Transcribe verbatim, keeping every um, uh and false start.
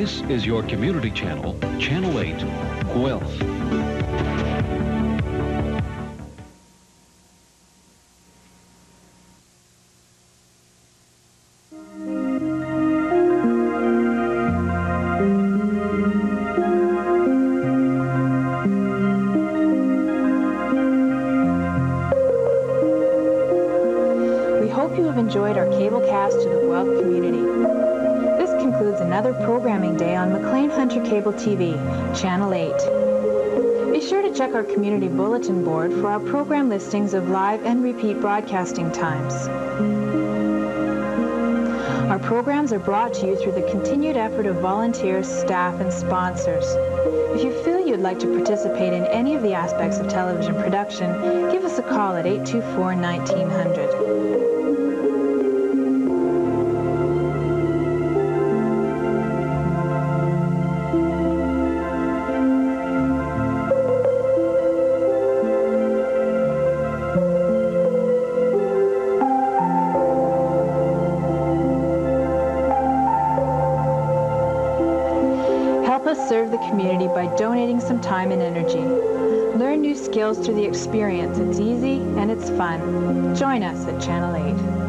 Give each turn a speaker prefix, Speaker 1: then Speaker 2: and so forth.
Speaker 1: This is your community channel, Channel eight, Guelph.
Speaker 2: We hope you have enjoyed our cablecast to the Guelph community. This concludes another programming day on Maclean Hunter Cable T V, Channel eight. Be sure to check our community bulletin board for our program listings of live and repeat broadcasting times. Our programs are brought to you through the continued effort of volunteers, staff, and sponsors. If you feel you'd like to participate in any of the aspects of television production, give us a call at eight two four, nineteen hundred. Help us serve the community by donating some time and energy. Learn new skills through the experience. It's easy and it's fun. Join us at Channel eight.